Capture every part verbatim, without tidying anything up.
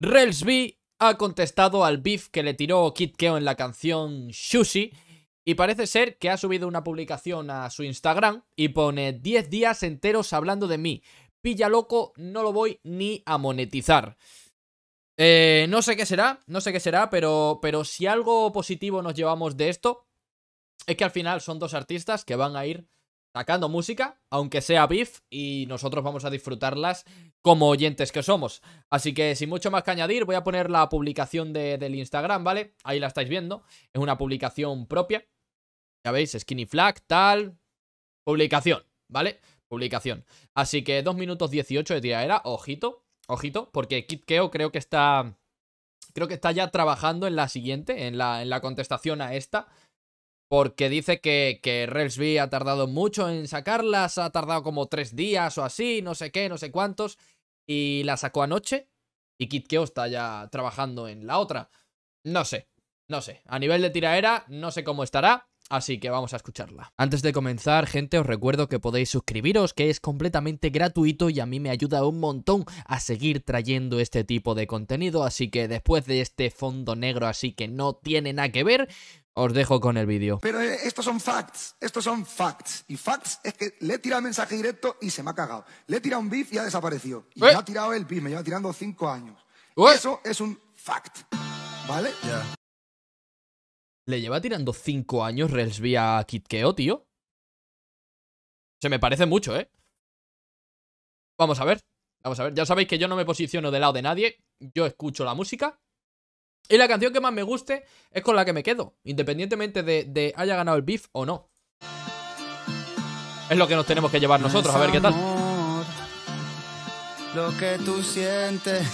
Relsby ha contestado al beef que le tiró Kid Keo en la canción Sushi y parece ser que ha subido una publicación a su Instagram y pone diez días enteros hablando de mí. Pilla loco, no lo voy ni a monetizar. Eh, no sé qué será, no sé qué será, pero, pero si algo positivo nos llevamos de esto es que al final son dos artistas que van a ir sacando música, aunque sea beef, y nosotros vamos a disfrutarlas como oyentes que somos. Así que sin mucho más que añadir, voy a poner la publicación de, del Instagram, ¿vale? Ahí la estáis viendo, es una publicación propia. Ya veis, Skinny Flag, tal. Publicación, ¿vale? Publicación. Así que dos minutos dieciocho de tiradera, ojito, ojito, porque Kid Keo creo que está... Creo que está ya trabajando en la siguiente, en la, en la contestación a esta. Porque dice que, que Relsby ha tardado mucho en sacarlas, ha tardado como tres días o así, no sé qué, no sé cuántos. Y la sacó anoche y Kid Keo está ya trabajando en la otra. No sé, no sé. A nivel de tiraera, no sé cómo estará, así que vamos a escucharla. Antes de comenzar, gente, os recuerdo que podéis suscribiros, que es completamente gratuito y a mí me ayuda un montón a seguir trayendo este tipo de contenido. Así que después de este fondo negro así que no tiene nada que ver... Os dejo con el vídeo. Pero eh, estos son facts, estos son facts. Y facts es que le he tirado mensaje directo y se me ha cagado. Le he tirado un beef y ha desaparecido. Y ¿Eh? me ha tirado el beef, me lleva tirando cinco años. ¿Eh? Eso es un fact, ¿vale? Yeah. Le lleva tirando cinco años Relsby a Kid Keo, tío. Se me parece mucho, ¿eh? Vamos a ver, vamos a ver. Ya sabéis que yo no me posiciono del lado de nadie. Yo escucho la música. Y la canción que más me guste es con la que me quedo, independientemente de, de haya ganado el beef o no. Es lo que nos tenemos que llevar nosotros, a ver qué tal. Lo que tú sientes.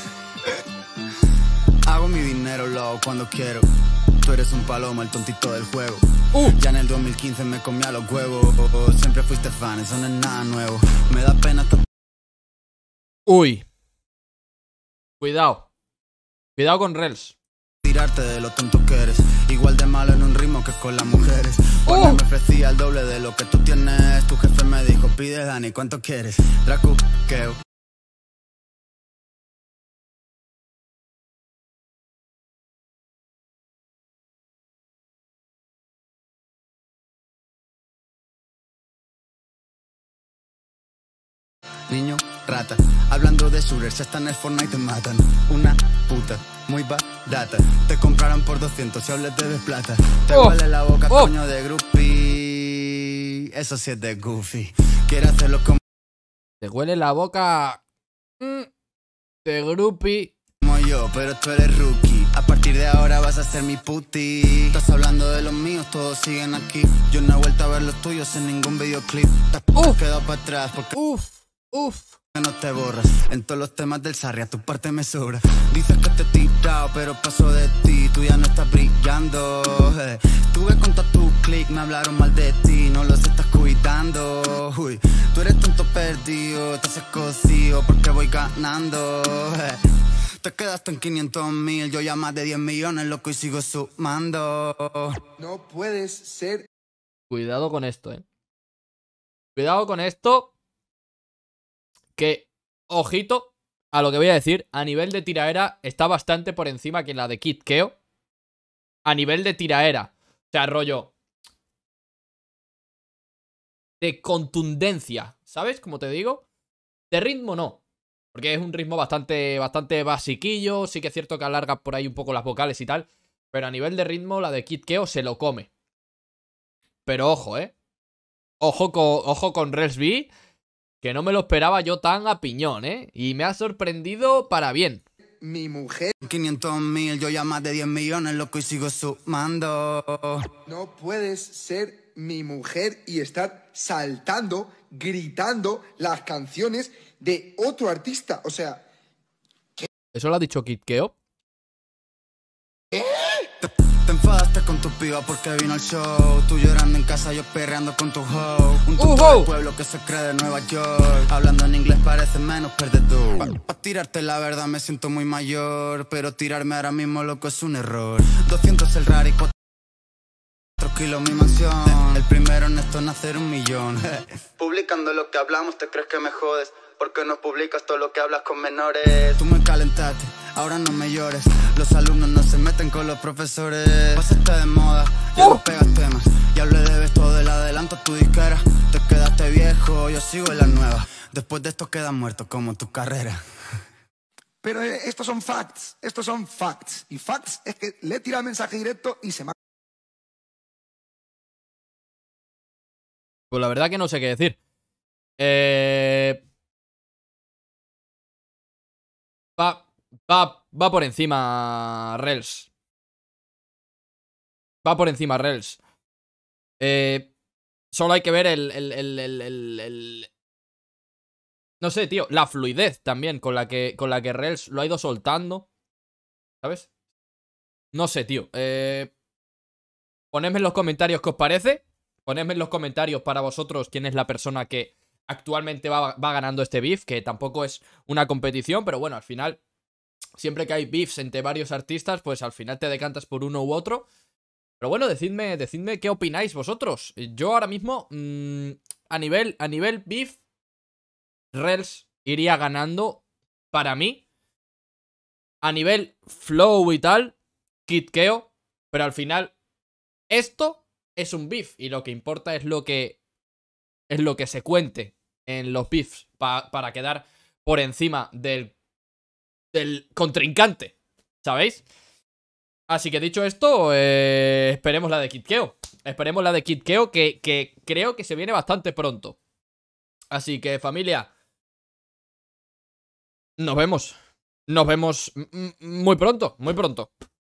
Hago mi dinero, lo hago cuando quiero. Tú eres un paloma, el tontito del juego. uh. Ya en el dos mil quince me comí a los huevos. Siempre fuiste fan, eso no es nada nuevo. Me da pena. Uy. Cuidado. Cuidado con Rels. Tirarte de lo tonto que eres. Igual de malo en un ritmo que con las mujeres. Porque oh. me ofrecía el doble de lo que tú tienes. Tu jefe me dijo, pide Dani, ¿cuánto quieres? Dracu, Keo. Niño, rata, hablando de shooters, ya están en el Fortnite y te matan. Una puta, muy barata. Te compraron por doscientos si hables de plata. Te oh. huele la boca, oh. coño de groupie. Eso sí es de goofy. Quiere hacerlo como... Te huele la boca... Mm, de groupie. Como yo, pero tú eres rookie. A partir de ahora vas a ser mi puti. Estás hablando de los míos, todos siguen aquí. Yo no he vuelto a ver los tuyos en ningún videoclip. Te has quedado para atrás porque... Uf. Uf. No te borras, en todos los temas del Sarri a tu parte me sobra. Dices que te he tirado, pero paso de ti, tú ya no estás brillando. eh. Estuve con todo tu click, me hablaron mal de ti, no los estás cuidando. Uy, tú eres tonto perdido, te haces cocido porque voy ganando. eh. Te quedaste en quinientos mil, yo ya más de diez millones, loco, y sigo sumando. No puedes ser... Cuidado con esto, eh. Cuidado con esto. Que, ojito a lo que voy a decir, a nivel de tiraera está bastante por encima que la de Kid Keo. A nivel de tiraera. O sea, rollo de contundencia, ¿sabes? Como te digo. De ritmo no. Porque es un ritmo bastante, bastante basiquillo. Sí que es cierto que alarga por ahí un poco las vocales y tal. Pero a nivel de ritmo la de Kid Keo se lo come. Pero ojo, ¿eh? Ojo con, ojo con Relsby. Que no me lo esperaba yo tan a piñón, ¿eh? Y me ha sorprendido para bien. Mi mujer... quinientos mil, yo ya más de diez millones, loco, y sigo sumando. No puedes ser mi mujer y estar saltando, gritando las canciones de otro artista. O sea... ¿qué? ¿Eso lo ha dicho Kid Keo? ¿Eh? Te enfadaste con tu piba porque vino al show. Tú llorando en casa, yo perreando con tu hoe. Un uh tonto -huh. del pueblo que se cree de Nueva York. Hablando en inglés parece menos perdedor. Pa, pa tirarte la verdad me siento muy mayor. Pero tirarme ahora mismo, loco, es un error. doscientos el Rari, cuatro kilos mi mansión. El primero en esto en hacer un millón. Publicando lo que hablamos, te crees que me jodes. porque no publicas todo lo que hablas con menores. Tú me calentaste, ahora no me llores. Los alumnos no se meten con los profesores. Pasaste de moda, ya no pegas temas. Ya le debes todo el adelanto a tu disquera. Te quedaste viejo, yo sigo en la nueva. Después de esto quedas muerto como tu carrera. Pero eh, estos son facts, estos son facts. Y facts es que le he tirado el mensaje directo y se me ha... Pues la verdad que no sé qué decir. Eh... Va, va, va por encima Rels. Va por encima Rels. Eh... Solo hay que ver el, el, el, el, el, el... No sé, tío, la fluidez también con la que, con la que Rels lo ha ido soltando. ¿Sabes? No sé, tío. Eh... Ponedme en los comentarios qué os parece. Ponedme en los comentarios para vosotros quién es la persona que actualmente va, va ganando este beef, que tampoco es una competición, pero bueno, al final, siempre que hay beefs entre varios artistas, pues al final te decantas por uno u otro. Pero bueno, decidme, decidme qué opináis vosotros. Yo ahora mismo, mmm, a nivel, a nivel beef, Rels iría ganando para mí. A nivel flow y tal, Kid Keo, pero al final, esto es un beef y lo que importa es lo que es lo que se cuente en los beefs pa para quedar por encima del, del contrincante, ¿sabéis? Así que dicho esto, eh, esperemos la de Kid Keo. Esperemos la de Kid Keo que, que creo que se viene bastante pronto. Así que familia, nos vemos. Nos vemos muy pronto, muy pronto.